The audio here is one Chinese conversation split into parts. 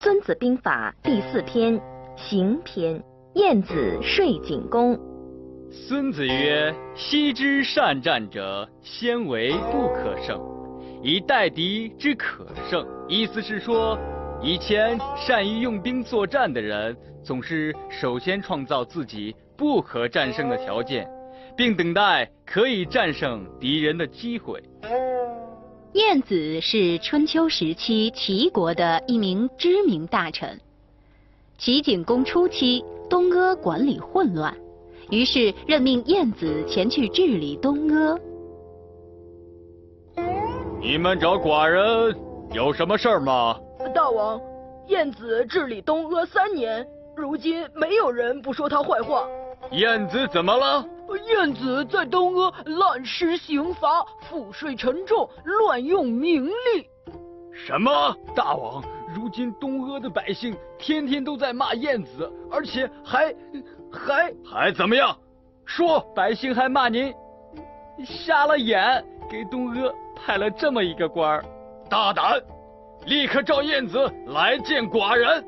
孙子兵法》第4篇，刑篇，晏子睡景公。 孙子曰：昔之善战者，先为不可胜，以待敌之可胜。意思是说，以前善于用兵作战的人，总是首先创造自己不可战胜的条件，并等待可以战胜敌人的机会。 晏子是春秋时期齐国的一名知名大臣。齐景公初期，东阿管理混乱，于是任命晏子前去治理东阿。 你们找寡人有什么事儿吗？ 大王，晏子治理东阿3年，如今没有人不说他坏话。 晏子怎么了？ 晏子在东阿滥施刑罚，赋税沉重，乱用名利。 什么？大王，如今东阿的百姓天天都在骂晏子，而且还怎么样？说，百姓还骂您瞎了眼，给东阿派了这么一个官儿。大胆！立刻召晏子来见寡人。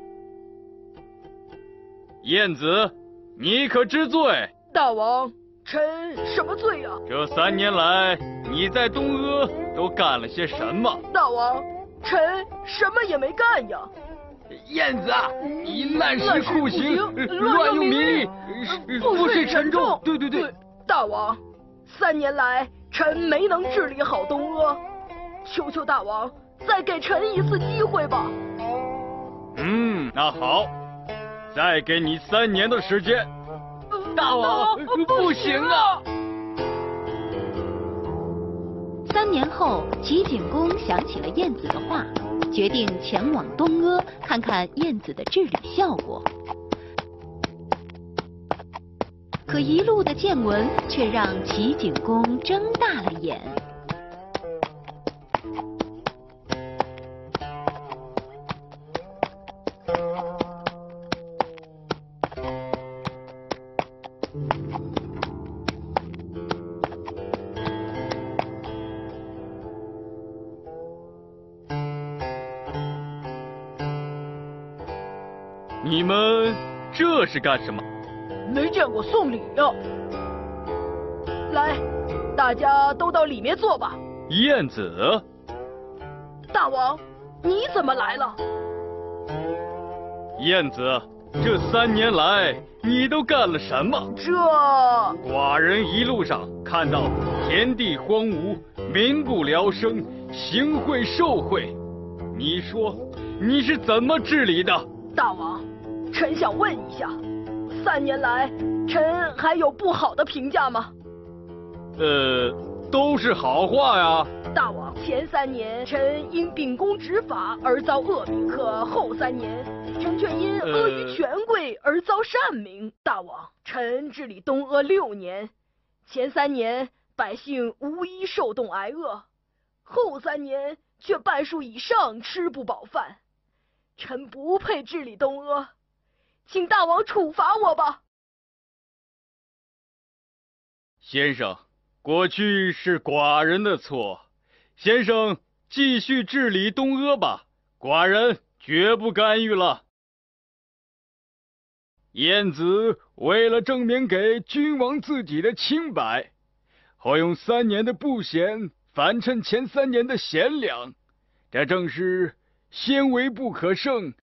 晏子，你可知罪？ 大王，臣什么罪呀？ 这3年来，你在东阿都干了些什么？ 大王，臣什么也没干呀。 晏子啊，你滥施酷刑，乱用名利，赋税沉重。对。 大王，3年来臣没能治理好东阿，求求大王再给臣一次机会吧。 那好，再给你3年的时间。大王，不行啊 ！3年后，齐景公想起了晏子的话，决定前往东阿看看晏子的治理效果。可一路的见闻却让齐景公睁大了眼。 你们这是干什么？ 没见过送礼呀。来，大家都到里面坐吧。 晏子， 大王，你怎么来了？ 晏子，这3年来你都干了什么？寡人一路上看到田地荒芜，民不聊生，行贿受贿，你说你是怎么治理的？ 大王，臣想问一下，3年来臣还有不好的评价吗？ 都是好话呀。 大王，前3年臣因秉公执法而遭恶名，可后3年臣却因阿谀权贵而遭善名。大王，臣治理东阿6年，前3年百姓无一受冻挨饿，后3年却半数以上吃不饱饭。臣不配治理东阿，请大王处罚我吧。 先生，过去是寡人的错，先生继续治理东阿吧，寡人绝不干预了。晏子为了证明给君王自己的清白，后用3年的不贤反衬前3年的贤良，这正是先为不可胜，